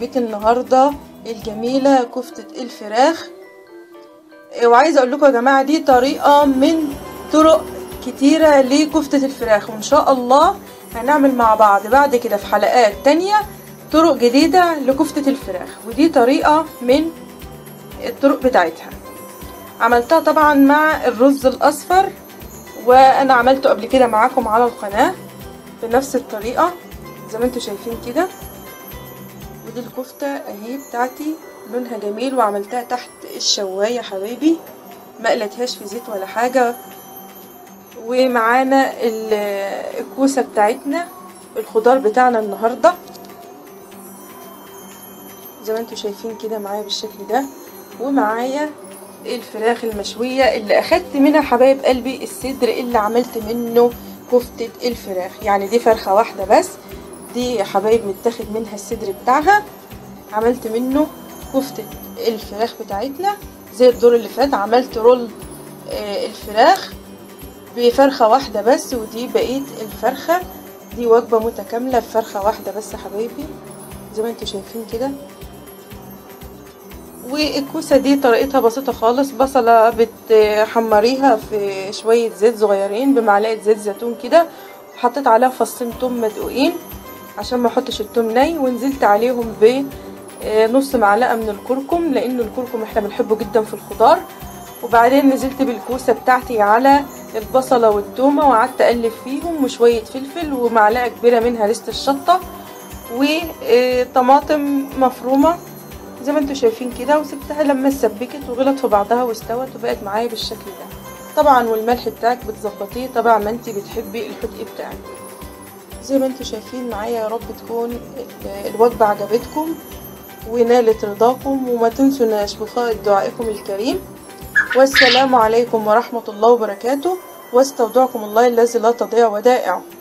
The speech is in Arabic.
وجبتي النهارده الجميله كفته الفراخ. وعايزه اقول لكم يا جماعه دي طريقه من طرق كتيره لكفته الفراخ، وان شاء الله هنعمل مع بعض بعد كده في حلقات تانية طرق جديده لكفته الفراخ، ودي طريقه من الطرق بتاعتها. عملتها طبعا مع الرز الاصفر، وانا عملته قبل كده معاكم على القناه بنفس الطريقه زي ما انتم شايفين كده. ودي الكفته اهي بتاعتي، لونها جميل، وعملتها تحت الشوايه حبايبي، ما قلتهاش في زيت ولا حاجه. ومعانا الكوسه بتاعتنا، الخضار بتاعنا النهارده زي ما انتم شايفين كده معايا بالشكل ده. ومعايا الفراخ المشويه اللي اخدت منها حبايب قلبي الصدر اللي عملت منه كفته الفراخ. يعني دي فرخه واحده بس، دي يا حبايب متاخد منها الصدر بتاعها، عملت منه كفته الفراخ بتاعتنا. زي الدور اللي فات عملت رول الفراخ بفرخه واحده بس، ودي بقيه الفرخه. دي وجبه متكامله بفرخه واحده بس يا حبايبي زي ما انتم شايفين كده. والكوسه دي طريقتها بسيطه خالص. بصله بتحمريها في شويه زيت صغيرين بمعلقه زيت زيتون كده، وحطيت عليها فصين توم مدقوقين عشان ما احطش التوم ني، ونزلت عليهم بنص معلقه من الكركم لان الكركم احنا بنحبه جدا في الخضار. وبعدين نزلت بالكوسه بتاعتي على البصله والتومه، وقعدت اقلب فيهم، وشويه فلفل، ومعلقه كبيره منها لست الشطه، وطماطم مفرومه زي ما انتم شايفين كده. وسبتها لما اتسبكت وغلت في بعضها واستوت وبقت معايا بالشكل ده. طبعا والملح بتاعك بتظبطيه طبعا ما انت بتحبي الحدق بتاعك زي ما انتم شايفين معايا. يا رب تكون الوجبه عجبتكم ونالت رضاكم، وما تنسوناش بقاء دعائكم الكريم. والسلام عليكم ورحمه الله وبركاته، واستودعكم الله الذي لا تضيع ودائعه.